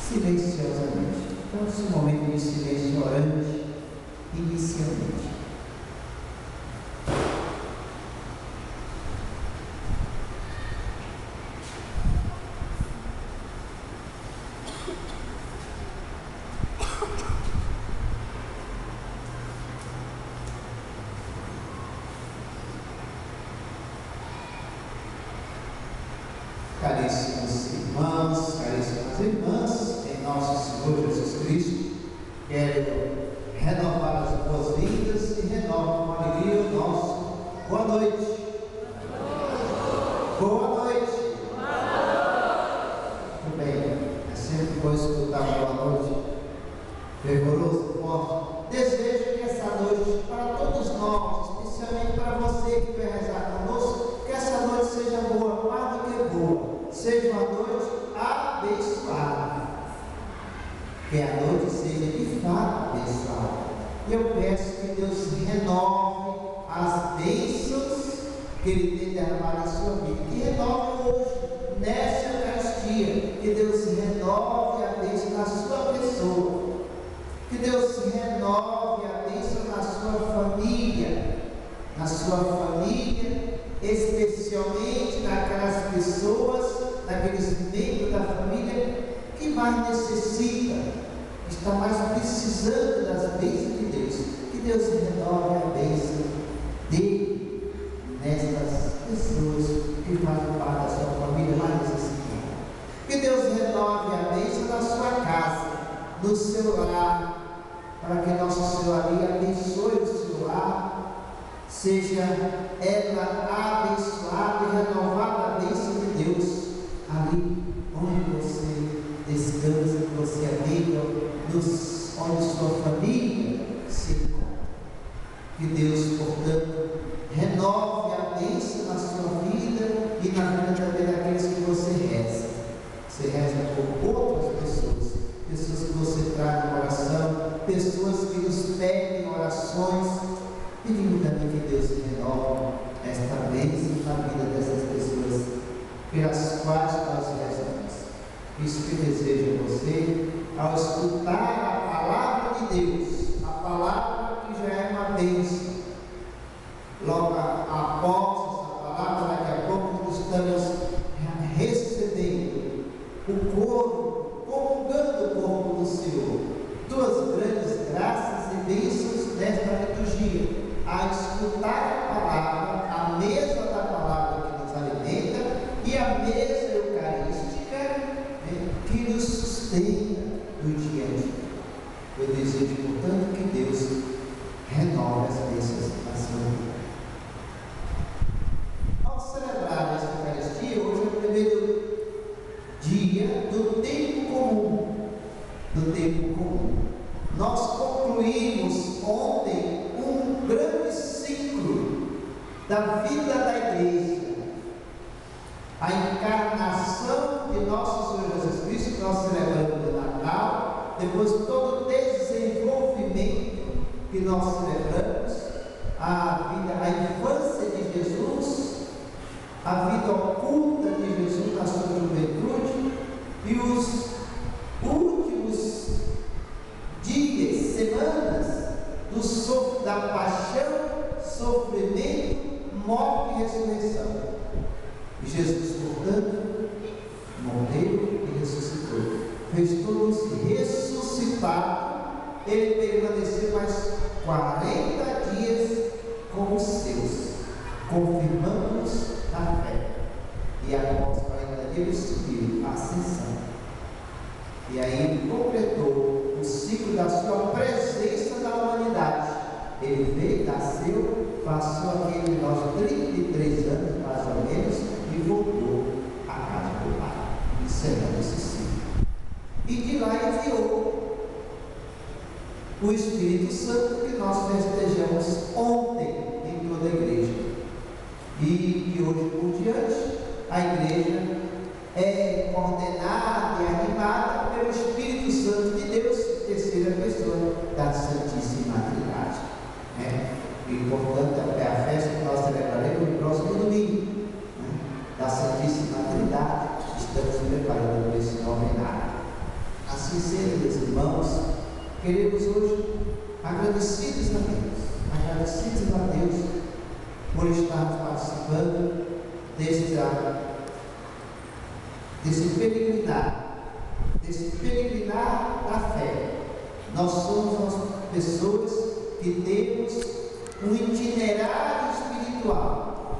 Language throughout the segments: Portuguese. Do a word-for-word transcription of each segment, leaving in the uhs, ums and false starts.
silenciosamente. Então, esse momento de silêncio orante, inicialmente. Caríssimos irmãos, caríssimas irmãs, em nosso Senhor Jesus Cristo, quero renovar as boas-vindas e renovo com alegria o nosso boa noite. Boa noite. Muito bem, é sempre bom escutar boa noite, fervoroso, forte. Desejo que essa noite, para todos nós, especialmente para você que vai rezar conosco, que essa noite seja boa, mais do que boa. Seja uma noite abençoada, que a noite seja de fato abençoada. E eu peço que Deus renove as bênçãos que Ele tem derramado na sua vida, que renove hoje, nessa Eucaristia, que Deus renove a bênção na sua pessoa, que Deus renove a bênção na sua família, na sua família, especialmente naquelas pessoas, naqueles membros da família que mais necessita, está mais precisando das bênçãos de Deus. Que Deus renove a bênção dele nestas pessoas que fazem parte da sua família mais necessitada. Que Deus renove a bênção da sua casa, do seu lar, para que Nosso Senhor ali abençoe o seu lar, seja ela abençoada e renovada a bênção de Deus ali onde você descansa, que você habita, onde sua família se encontra. Que Deus, portanto, renove a bênção na sua vida e na vida também daqueles que você reza. Você reza por outras pessoas, pessoas que você traz no coração, pessoas que nos pedem orações, pedindo também que Deus renove esta bênção na vida dessas pessoas pelas quais nós rezamos. Isso que desejo a você, ao escutar a palavra de Deus, a palavra que já é uma bênção, logo após essa palavra, daqui a pouco estamos recebendo o corpo, comungando o corpo do Senhor, duas grandes graças e bênçãos desta liturgia, a escutar a palavra, a mesa da palavra que nos alimenta e a mesa eucarística, né, que nos sustenta no dia a dia. Eu desejo, portanto, que Deus renove as bênçãos na sua vida. Ao celebrar esta Eucaristia, hoje é o primeiro dia do tempo comum, do tempo comum. Nós concluímos ontem um grande ciclo da vida da igreja, a encarnação de nosso Senhor Jesus Cristo, que nós celebramos no Natal, depois todo o desenvolvimento que nós celebramos, a vida, a infância de Jesus, a vida oculta de Jesus na sua juventude e os últimos dias, semanas do so, da paixão, sofrimento, morte e ressurreição. E Jesus, portanto, morreu e ressuscitou. Fez todos ressuscitar. Ele permaneceu mais quarenta dias com os seus, confirmando-nos na fé. E após quarenta dias ele subiu a ascensão. E aí ele completou o ciclo da sua presença na humanidade. Ele veio, nasceu, passou aquele nosso trinta e três anos, mais ou menos, e voltou à casa do Pai, encerrando esse ciclo. E de lá enviou o Espírito Santo que nós festejamos ontem em toda a igreja. E de hoje por diante, a igreja é coordenada e animada pelo Espírito Santo de Deus, terceira pessoa da Santíssima Trindade. Né? E portanto é a festa que nós celebraremos no próximo domingo, né? Da Santíssima Trindade. Estamos preparando para esse novenário. A sinceros irmãos, queremos hoje, agradecidos a Deus, agradecidos a Deus por estarmos participando desse, desse peregrinar, desse peregrinar da fé. Nós somos as pessoas que temos um itinerário espiritual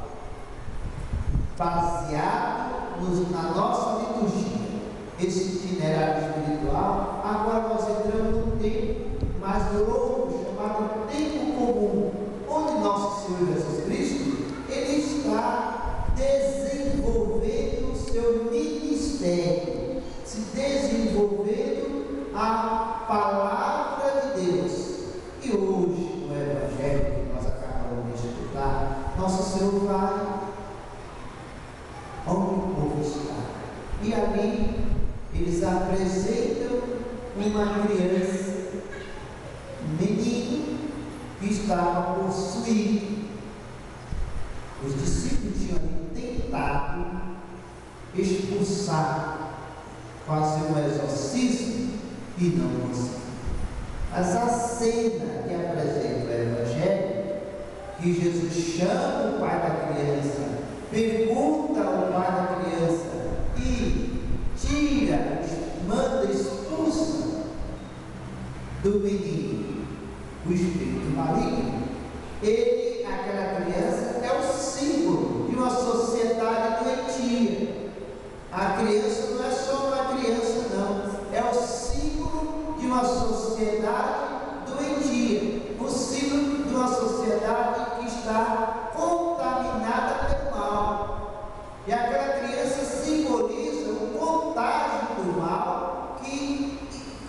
baseado nos, na nossa liturgia. Esse itinerário espiritual, agora nós entramos num tempo mais longo, chamado tempo comum, onde nosso Senhor Jesus Cristo, Ele está desenvolvendo o seu ministério, se desenvolvendo a palavra de Deus. E hoje, no Evangelho que nós acabamos de escutar, nosso Senhor vai onde o povo está. E ali eles apresentam uma criança, um menino que estava possuído. Os discípulos tinham tentado expulsar, fazer um exorcismo e não conseguiram. Mas a cena que apresenta o Evangelho, que Jesus chama o pai da criança, pergunta ao pai da criança e tira, manda, expulsa do menino o espírito maligno. Ele, aquela criança, é o símbolo de uma sociedade doentia. A criança não é só uma criança, não, é o símbolo de uma sociedade doentia, o símbolo de uma sociedade que está contaminada pelo mal. E aquela criança simboliza o contágio do mal que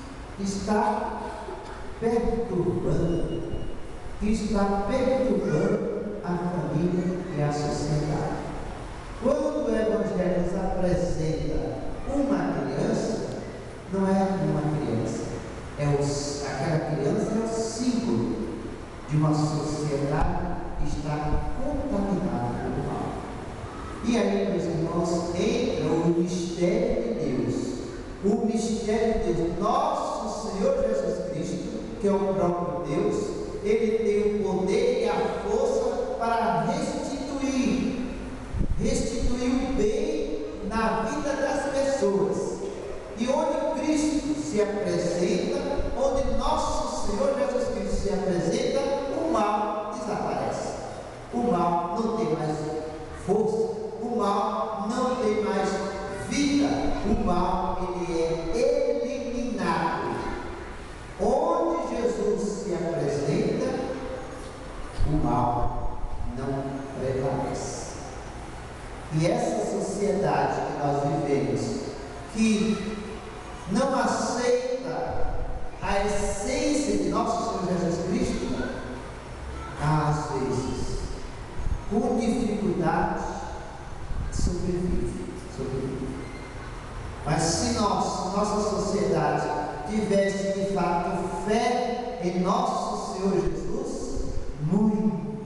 está perturbando, que está perturbando a família e a sociedade. Quando o Evangelho nos apresenta uma criança, não é uma criança, é o, aquela criança é o símbolo de uma sociedade que está contaminada pelo mal. E aí, meus irmãos, entra o mistério de Deus, o mistério de Deus, nosso Senhor Jesus Cristo, que é o próprio Deus. Ele tem o poder e a força para restituir, restituir o bem na vida das pessoas. E onde Cristo se apresenta, onde nosso Senhor Jesus Cristo se apresenta, o mal desaparece. O mal não tem mais força, o mal não tem mais vida, o mal ele é eliminado. Onde Jesus se apresenta, o mal não prevalece. E essa sociedade que nós vivemos, que não aceita a essência de nosso Senhor Jesus Cristo, às vezes, com dificuldade, sobrevive, sobrevive. Mas se nós, nossa sociedade, tivesse de fato fé em nosso Senhor Jesus, muito,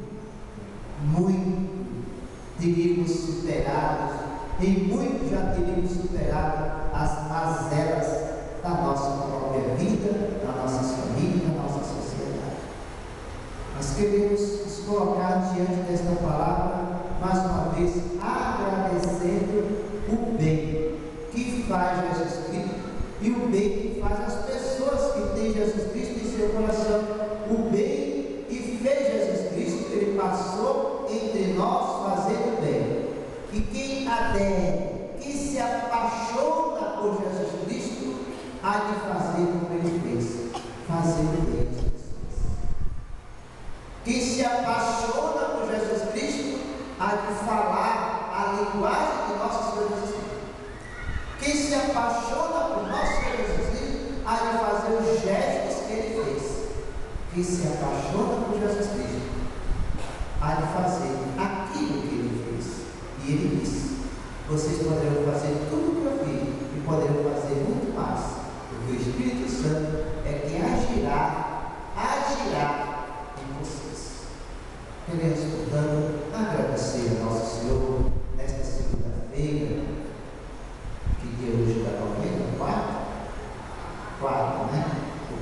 muito teríamos superado, e muito já teríamos superado as mazelas da nossa própria vida, da nossa família, da nossa sociedade. Nós queremos nos colocar diante desta palavra, mais uma vez, agradecendo o bem que faz Jesus Cristo e o bem que faz as pessoas que têm Jesus Cristo em seu coração. O bem que fez Jesus Cristo, Ele passou entre nós fazendo bem. E quem adere, quem se apaixona por Jesus Cristo, há de fazer como Ele fez, fazer o bem às pessoas. Quem se apaixona por Jesus Cristo, há de falar a linguagem de nosso Senhor Jesus Cristo. Quem se apaixona por nosso Senhor Jesus Cristo, há de fazer os gestos que Ele fez. Quem se apaixona por Jesus Cristo, há de fazer aquilo que Ele fez. E Ele disse: vocês poderão fazer tudo o que eu fiz e poderão fazer muito mais, porque o Espírito Santo é que agirá, agirá em vocês. Queremos, portanto, agradecer a nosso Senhor nesta segunda-feira, que dia hoje da novena, quarta,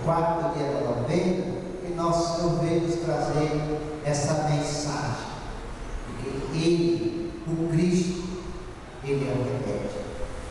quarto dia da novena, que nosso Senhor veio nos trazer essa mensagem, porque Ele, o Cristo, Ele é o remédio.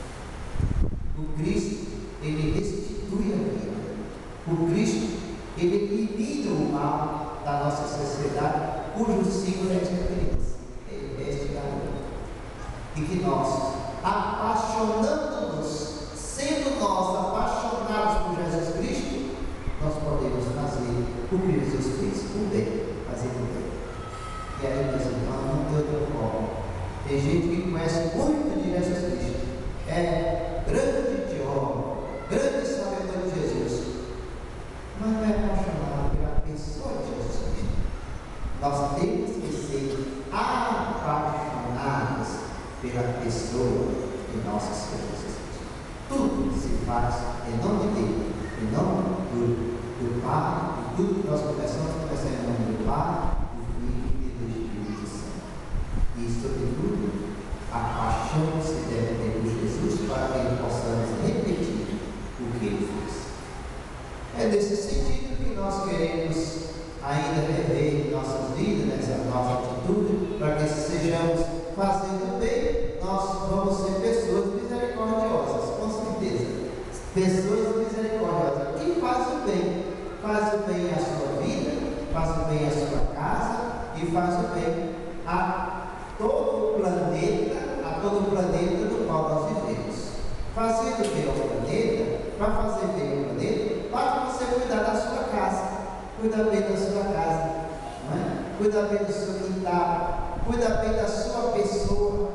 O Cristo, Ele restitui a vida. O Cristo, Ele elimina o mal da nossa sociedade, cujo símbolo é a criança, Ele veste garoto. E que nós, apaixonando-nos, sendo nós apaixonados por Jesus Cristo, nós podemos fazer o que Jesus fez, o bem, fazer o bem. E aí, meus irmãos, não tem outra forma. Tem gente que conhece muito de Jesus Cristo, é grande teólogo, grande sabedor de Jesus, mas não é apaixonado pela pessoa de Jesus Cristo. Nós temos que ser apaixonados pela pessoa de nosso Senhor Jesus Cristo. Tudo se faz em nome dele, em nome do, do Pai, e tudo que nós começamos a começar em nome do Pai, do Filho e do Espírito Santo. E, sobretudo, a paixão se deve ter por Jesus para que possamos repetir o que ele fez. É nesse sentido que nós queremos ainda rever nossas vidas, nessa nossa atitude, para que sejamos fazendo bem, nós vamos ser pessoas misericordiosas, com certeza. Pessoas misericordiosas que fazem o bem, faz o bem à sua vida, faz o bem à sua casa e faz o bem a todo o planeta, a todo o planeta do qual nós vivemos. Fazendo bem ao planeta, para fazer bem ao planeta, basta você cuidar da sua casa, cuidar bem da sua casa, não é? Cuidar bem do seu quintal, cuidar bem da sua pessoa.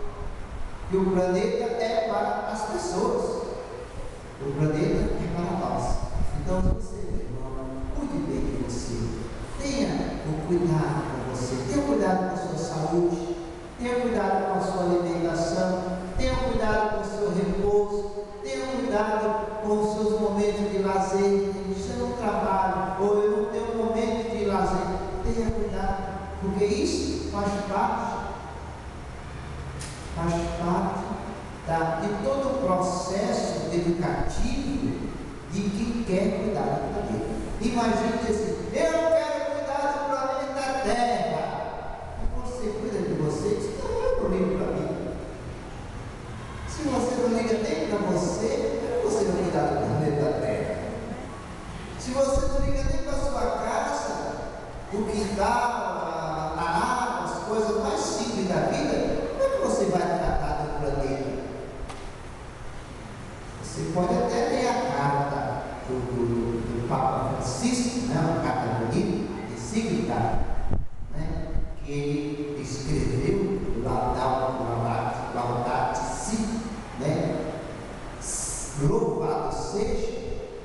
E o planeta é para as pessoas, o planeta é para nós. Então você, meu irmão, cuide bem de você, tenha o cuidado com você, tenha cuidado com a sua saúde, tenha cuidado com a sua alimentação, tenha cuidado com o seu repouso, tenha cuidado com os seus momentos de lazer. Se eu não trabalho ou eu não tenho um momento de lazer, tenha cuidado, porque isso faz parte, faz parte da, de todo o processo educativo de quem quer cuidar do planeta. Imagine assim, eu quero cuidar do planeta Terra. Você cuida de você, isso não é problema para mim. Se você não liga nem para você, como você vai cuidar do planeta Terra? Se você não liga nem para a sua casa, o quintal, a, a água, as coisas mais simples da vida, como é que você vai tratar do planeta? Você pode até ler a carta do, do, do Papa Francisco, né? Uma carta bonita, encíclica, né? Que ele escreveu, Laudato Si, né? Louvado seja.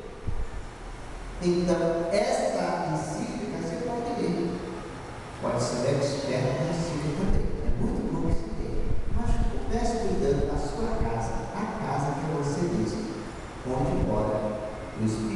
Então, esta encíclica você pode ler, pode ser expert na encíclica também, é muito bom você ler, mas comece cuidando da sua casa, a casa que você diz, onde mora o Espírito